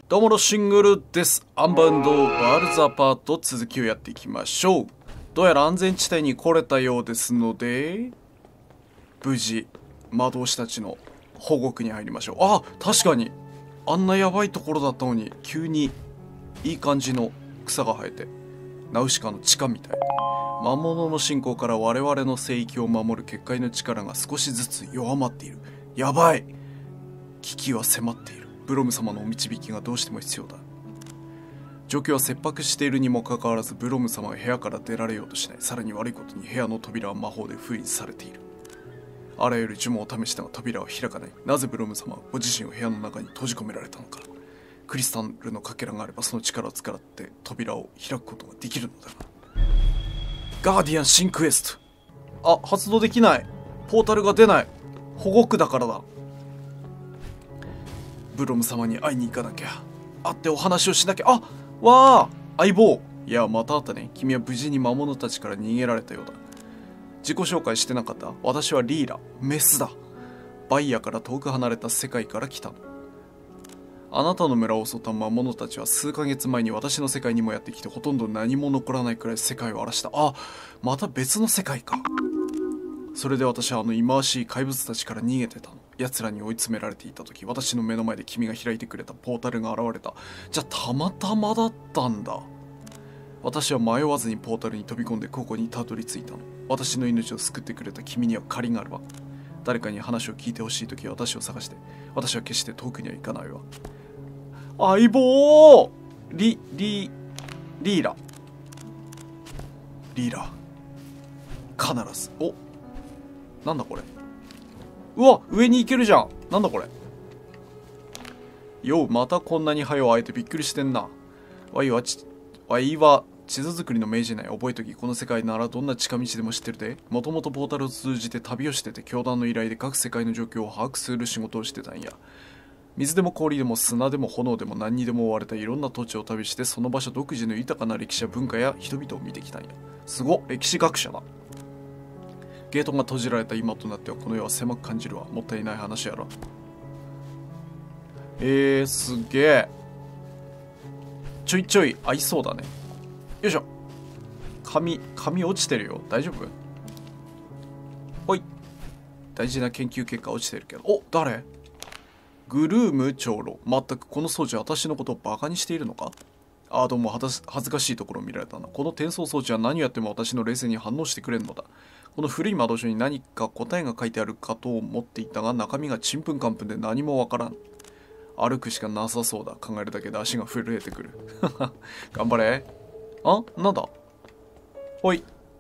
どうものシングルです。アンバウンドワールズアパート、続きをやっていきましょう。どうやら安全地帯に来れたようですので、無事魔導士たちの保護区に入りましょう。あ、確かにあんなやばいところだったのに急にいい感じの草が生えて、ナウシカの地下みたい。魔物の侵攻から我々の聖域を守る結界の力が少しずつ弱まっている。やばい、危機は迫っている。ブロム様のお導きがどうしても必要だ。状況は切迫しているにもかかわらず、ブロム様は部屋から出られようとしない。さらに悪いことに部屋の扉は魔法で封印されている。あらゆる呪文を試したが扉は開かない。なぜブロム様はご自身を部屋の中に閉じ込められたのか。クリスタルのかけらがあればその力を使って扉を開くことができるのだが。ガーディアン新クエスト。あ、発動できない。ポータルが出ない。保護区だからだ。ブロム様に会いに行かなきゃ。会ってお話をしなきゃ。あ、わあ、相棒。いや、また会ったね。君は無事に魔物たちから逃げられたようだ。自己紹介してなかった？私はリーラ、メスだ。バイヤから遠く離れた世界から来たの。あなたの村を襲った魔物たちは数ヶ月前に私の世界にもやってきて、ほとんど何も残らないくらい世界を荒らした。あ、また別の世界か。それで私は忌まわしい怪物たちから逃げてたの。奴らに追い詰められていた時、私の目の前で君が開いてくれたポータルが現れた。じゃあたまたまだったんだ。私は迷わずにポータルに飛び込んでここにたどり着いたの。私の命を救ってくれた君には借りがあるわ。誰かに話を聞いてほしい時は私を探して。私は決して遠くには行かないわ。相棒リーラ必ず。お、なんだこれ。うわ、上に行けるじゃん。なんだこれ。よう、またこんなに早う会えてびっくりしてんな。わいは地図作りの名人ない。覚えとき、この世界ならどんな近道でも知ってるで。もともとポータルを通じて旅をしてて、教団の依頼で各世界の状況を把握する仕事をしてたんや。水でも氷でも砂でも炎でも何にでも追われたいろんな土地を旅して、その場所独自の豊かな歴史や文化や人々を見てきたんや。すごっ、歴史学者だ。ゲートが閉じられた今となってはこの世は狭く感じるわ。もったいない話やろ。すげえ。ちょいちょい合いそうだね。よいしょ。紙落ちてるよ。大丈夫？ほい。大事な研究結果落ちてるけど。お、誰？グルーム長老。まったくこの装置は私のことをバカにしているのか？ああ、どうも恥ずかしいところを見られたな。この転送装置は何をやっても私の冷静に反応してくれるのだ。この古い魔導書に何か答えが書いてあるかと思っていたが、中身がちんぷんかんぷんで何もわからん。歩くしかなさそうだ。考えるだけで足が震えてくる。頑張れ。あ、なんだ。ほい。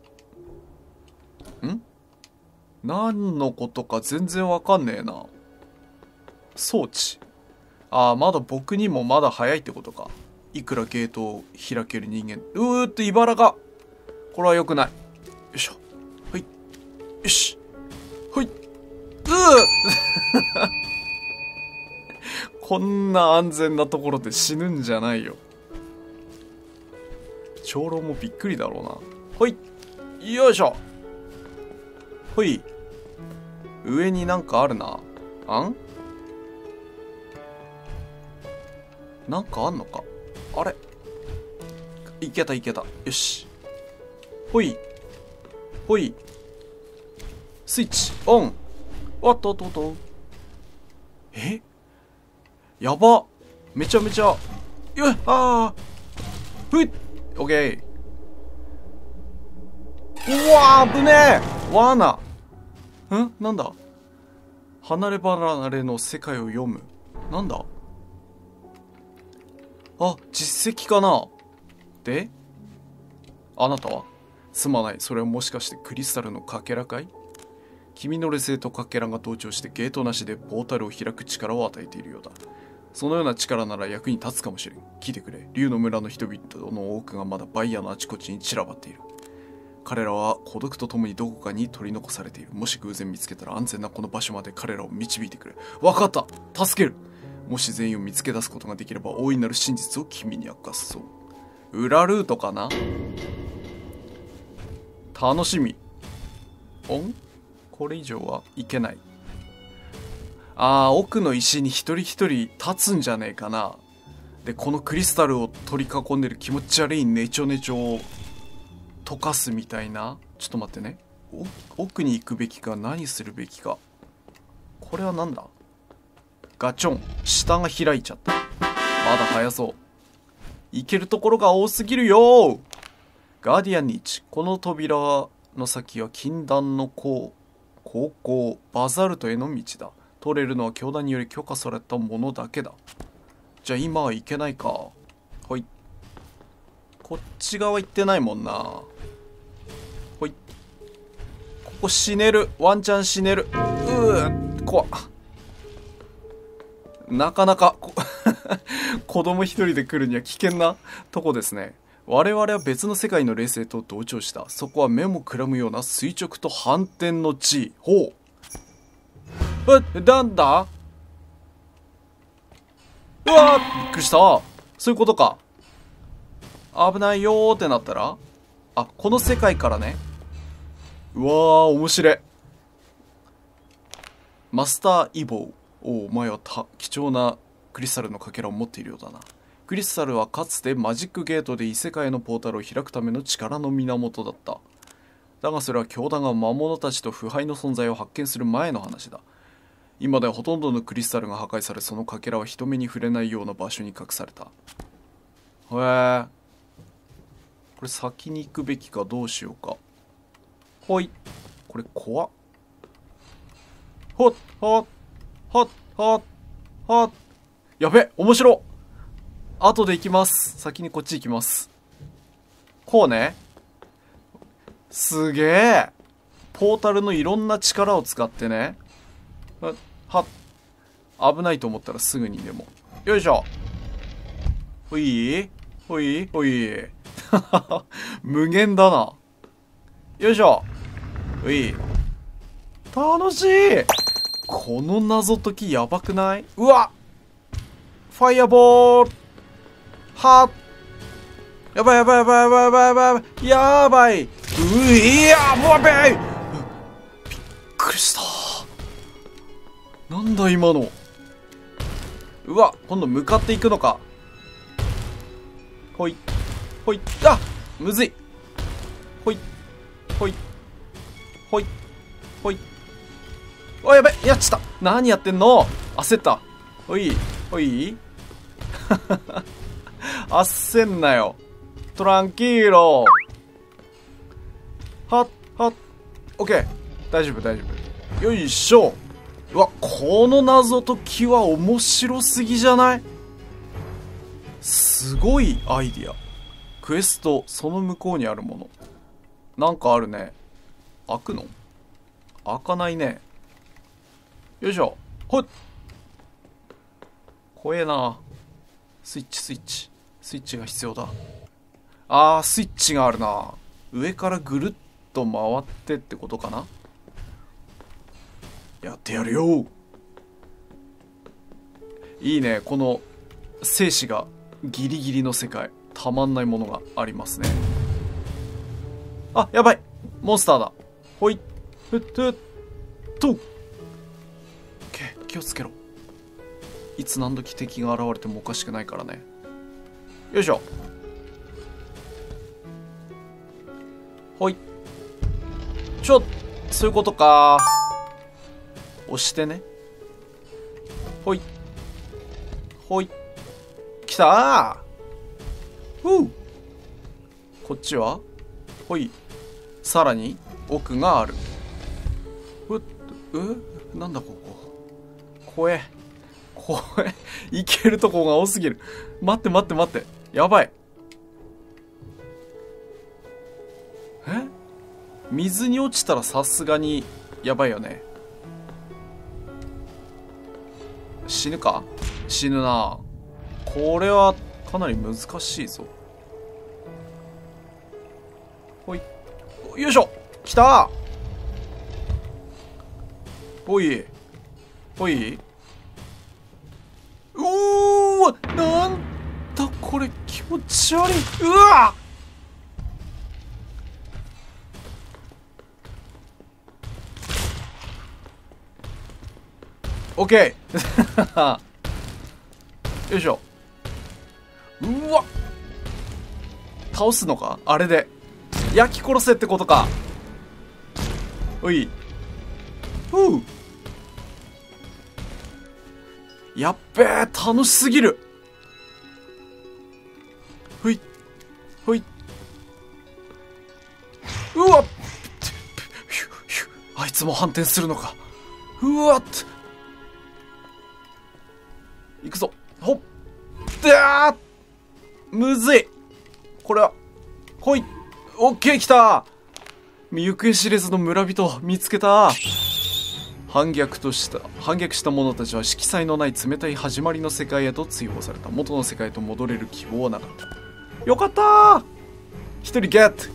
何のことか全然わかんねえな。装置。ああ、まだ僕にもまだ早いってことか。いくらゲートを開ける人間。って茨が。これは良くない。よいしょ。ほい。よし。ほい。こんな安全なところで死ぬんじゃないよ。長老もびっくりだろうな。ほい。よいしょ。ほい。上になんかあるな。なんかあんのか。あれ、いけた。よし。ほい。ほい。スイッチオン。おっと。やば。めちゃめちゃ。ふい。オッケー。うわー、危ねえ。罠。なんだ。離れ離れの世界を読む。なんだ。あ、実績かな。で、あなたは？すまない。それはもしかしてクリスタルのかけらかい？君の劣勢とかけらが同調してゲートなしでポータルを開く力を与えているようだ。そのような力なら役に立つかもしれん。聞いてくれ。竜の村の人々の多くがまだバイヤーのあちこちに散らばっている。彼らは孤独とともにどこかに取り残されている。もし偶然見つけたら安全なこの場所まで彼らを導いてくれ。わかった。助ける。もし全員を見つけ出すことができれば大いなる真実を君に明かすそう。裏ルートかな。楽しみ。これ以上はいけない。奥の石に一人一人立つんじゃねえかな。 でこのクリスタルを取り囲んでる気持ち悪いネチョネチョを溶かすみたいな。ちょっと待ってね。奥に行くべきか何するべきか。これはなんだ。ガチョン。下が開いちゃった。まだ早そう。行けるところが多すぎるよ。ガーディアンニーチ。この扉の先は禁断の高校バザルトへの道だ。通れるのは教団により許可されたものだけだ。じゃあ今は行けないか。ほい。こっち側行ってないもんな。ほい。ここ死ねる。ワンチャン死ねる。怖っ。なかなか子供一人で来るには危険なとこですね。我々は別の世界の霊性と同調した。そこは目もくらむような垂直と反転の地。ほう。なんだ。うわー、びっくりした。そういうことか。危ないよーってなったら、あ、この世界からね。うわー、面白い。マスターイボー。お前は貴重なクリスタルのかけらを持っているようだな。クリスタルはかつてマジックゲートで異世界のポータルを開くための力の源だった。だがそれは教団が魔物たちと腐敗の存在を発見する前の話だ。今ではほとんどのクリスタルが破壊され、そのかけらは人目に触れないような場所に隠された。へえ。これ先に行くべきかどうしようか。ほい。これ怖っ。ほっほっほっほっほっ。やべ、面白。後で行きます。先にこっち行きます。こうね。すげえ。ポータルのいろんな力を使ってね。はっ。危ないと思ったらすぐにでも。よいしょ。ほいほいほい。無限だな。よいしょ。ほい。楽しい。この謎解きやばくない？うわ！ファイアボール！はっ！やばいやばいやばいやばいやばいやばいやばい！いやもうやべい！びっくりした。なんだ今の。うわ、今度向かっていくのか。ほいほい。あ、むずい。ほいほいほいほい。おい、やべ、やっちゃった。何やってんの。焦った。ほいほい。焦んなよ。トランキーロ。はっはっ。オッケー。大丈夫大丈夫。よいしょ。うわ、この謎解きは面白すぎじゃない？すごいアイディア。クエスト、その向こうにあるもの。なんかあるね。開くの？開かないね。よいしょ。ほっ。怖えな。スイッチスイッチ。スイッチが必要だ。あー、スイッチがあるな。上からぐるっと回ってってことかな。やってやるよ。いいね、この生死がギリギリの世界。たまんないものがありますね。あ、やばい。モンスターだ。ほい。ふっふっと。気をつけろ。いつ何時敵が現れてもおかしくないからね。よいしょ。ほい。そういうことか。押してね。ほい。ほい。きたー。こっちはほい。さらに奥がある。なんだここ。怖え。行けるとこが多すぎる。待って待って待って。やばい。水に落ちたらさすがにやばいよね。死ぬか？死ぬな。これはかなり難しいぞ。ほい。よいしょ。来た。ほい。ほい。なんだこれ、気持ち悪い。うわっ。オッケー。よいしょ。 うわ、倒すのかあれで。焼き殺せってことか。おい。ふう。やっべえ、楽しすぎる。ほいほい。うわっ、あいつも反転するのか。うわっ、いくぞ。ほっでー、むずいこれは。ほい。オッケー、来た。行方知れずの村人見つけた。反逆した者たちは色彩のない冷たい始まりの世界へと追放された。元の世界へと戻れる希望はなかった。よかったー。一人ゲット。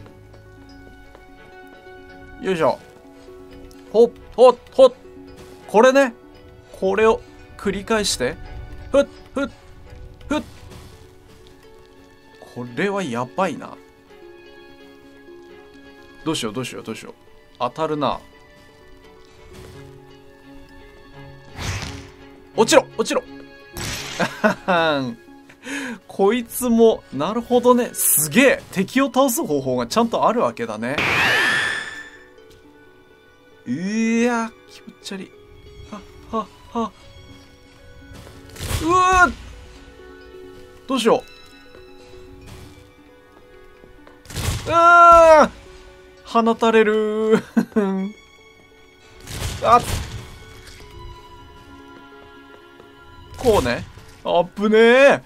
よいしょ。ほっほっほっ。これね。これを繰り返して。ふっふっふっ。これはやばいな。どうしようどうしようどうしよう。当たるな。落ちろ落ちろ。こいつも、なるほどね。すげえ。敵を倒す方法がちゃんとあるわけだね。いや、気持ち悪い。は。うわ、どうしよう。放たれる。あっ。こうね。あっぶねえ。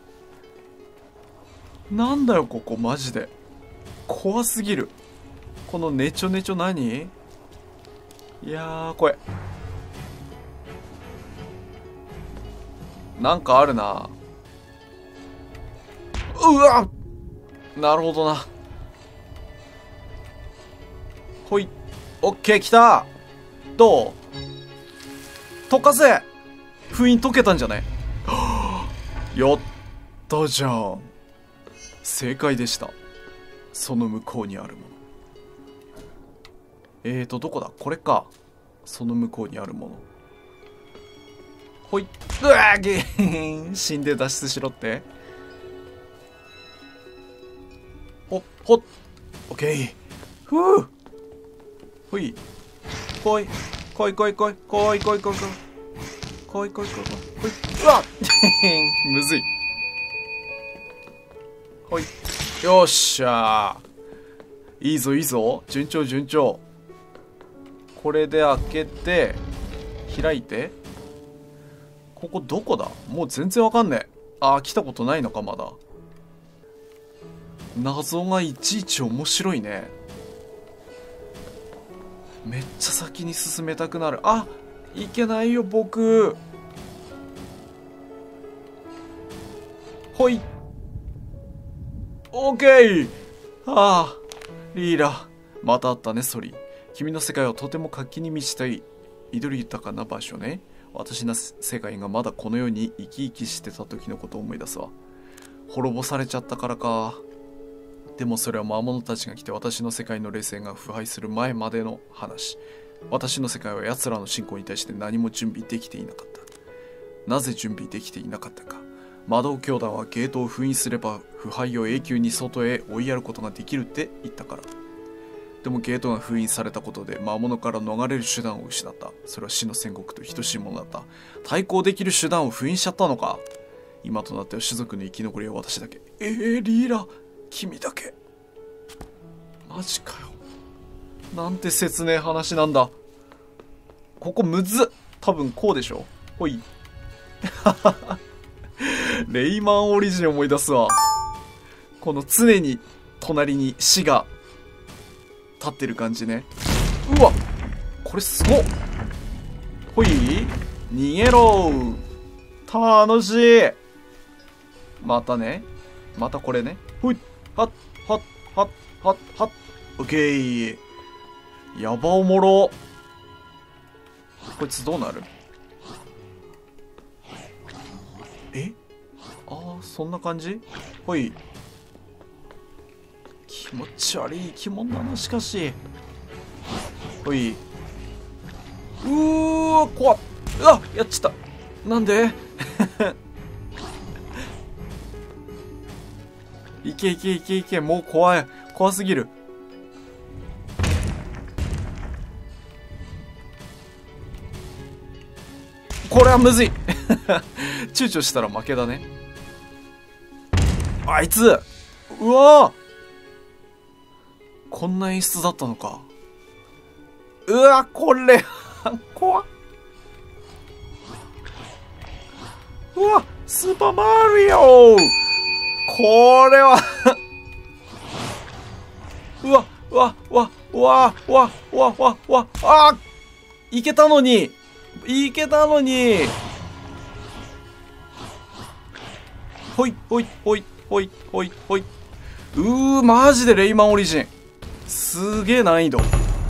なんだよここマジで。怖すぎる。このネチョネチョ何？いやー、怖い。なんかあるな。うわっ、なるほどな。ほい。オッケー、来た。どう？溶かせ。封印解けたんじゃない？やったじゃん。正解でした。その向こうにあるもの。どこだ？これか。その向こうにあるもの。ほい。うわー、ゲーン。死んで脱出しろって。ほっほっ。オッケー。ふう。ほい。来い。来い来い来い。来い来い来い来い。来い来い来い来い。ほい。うわっ。むずい。ほい。よっしゃー。いいぞいいぞ。順調順調。これで開けて、開いて。ここどこだ？もう全然わかんねえ。あー、来たことないのかまだ。謎がいちいち面白いね。めっちゃ先に進めたくなる。あ、いけないよ僕。ほい。オーケー。ああ、リーラ、また会ったねソリ。君の世界はとても活気に満ちたい彩り豊かな場所ね。私の世界がまだこの世に生き生きしてた時のことを思い出すわ。滅ぼされちゃったからか。でもそれは魔物たちが来て私の世界の霊性が腐敗する前までの話。私の世界は奴らの侵攻に対して何も準備できていなかった。なぜ準備できていなかったか。魔導教団はゲートを封印すれば腐敗を永久に外へ追いやることができるって言ったから。でもゲートが封印されたことで魔物から逃れる手段を失った。それは死の宣告と等しいものだった。対抗できる手段を封印しちゃったのか。今となっては種族の生き残りは私だけ。リーラ、君だけ。マジかよ。なんて切ねえ話なんだ。ここむずっ。多分こうでしょ。ほい。レイマンオリジン思い出すわ。この常に隣に死が立ってる感じね。うわ、これすごっ。ほい、逃げろー。楽しい。またね、またこれね。ほい、はっはっはっはっはっ。オッケー。やばおもろ。こいつどうなる？ああ、そんな感じ？ほい。気持ち悪い生き物だな、しかし。ほい。怖っ。うわ、やっちゃった。なんで？ いけいけいけいけ。もう怖い。怖すぎる。これはむずい。躊躇したら負けだね。あいつ、うわー、こんな演出だったのか。うわ、これ怖っ。うわ、スーパーマリオ、これはうわうわうわうわうわうわうわうわ、あー、いけたのに、いけたのに。ほいほいほいほいほいほい。マジでレイマンオリジンすげえ難易度。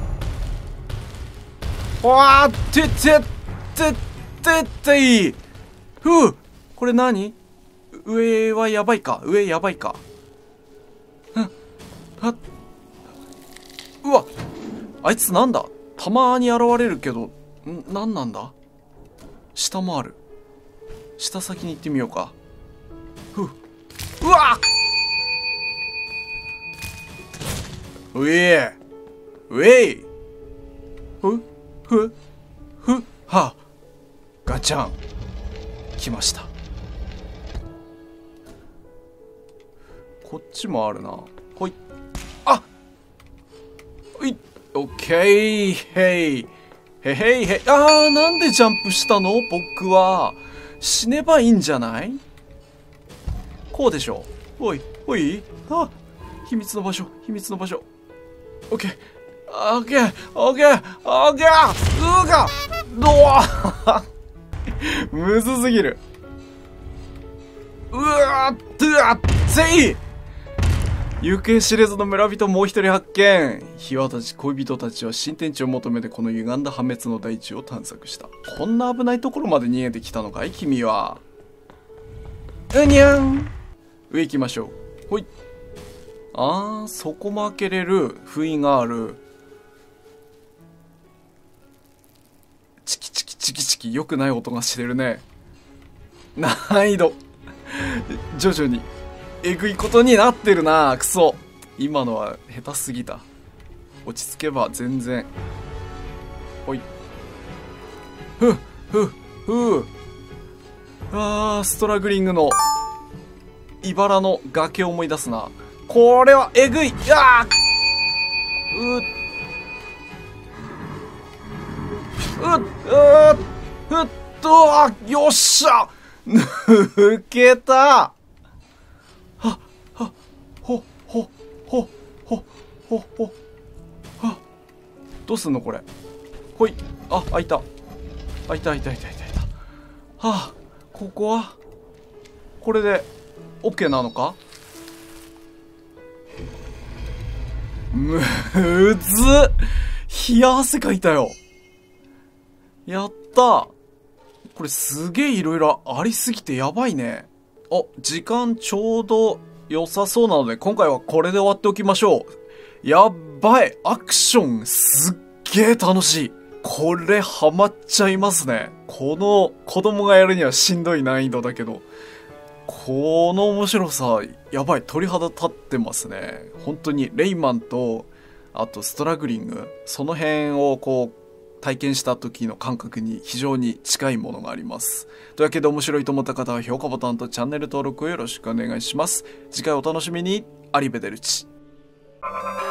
わーってってってってっていい。ふう、これ何？上はやばいか、上やばいか。うわ、あいつなんだ、たまに現れるけど、なんなんだ。下もある。下先に行ってみようか。ふう、うわっ、うえうえい、ふふふは、ガチャン来ました。こっちもあるな。ほい、あ、ほい、オッケー、へいへへいへい。なんでジャンプしたの？僕は死ねばいいんじゃない？こうでしょ。おいおい、秘密の場所、秘密の場所。オッケーオッケーオッケーオッケー、うがどわむずすぎる。うわっぜい、行方知れずの村人もう一人発見。ヒワたち恋人たちは新天地を求めてこの歪んだ破滅の大地を探索した。こんな危ないところまで逃げてきたのかい君は。うにゃん、上行きましょう。ほい。そこも開けれる封印がある。チキチキチキチキ、良くない音がしてるね。難易度徐々にえぐいことになってるな。クソ、今のは下手すぎた。落ち着けば全然。ほい、ふっふっふっ。ストラグリングの茨の崖を思い出すな。これはえぐい。よっしゃ、抜けた。どうすんのこれ。ほい、開いた開いた開いた開いた開いた。ここはこれで OK なのか。むずっ、冷や汗かいたよ。やった。これすげえいろいろありすぎてやばいね。時間ちょうど良さそうなので今回はこれで終わっておきましょう。やっばい、アクションすっげえ楽しい。これハマっちゃいますね。この子供がやるにはしんどい難易度だけど、この面白さやばい、鳥肌立ってますね。本当にレイマンとあとストラグリング、その辺をこう体験した時の感覚に非常に近いものがあります。というわけで面白いと思った方は評価ボタンとチャンネル登録をよろしくお願いします。次回お楽しみに。アリベデルチ。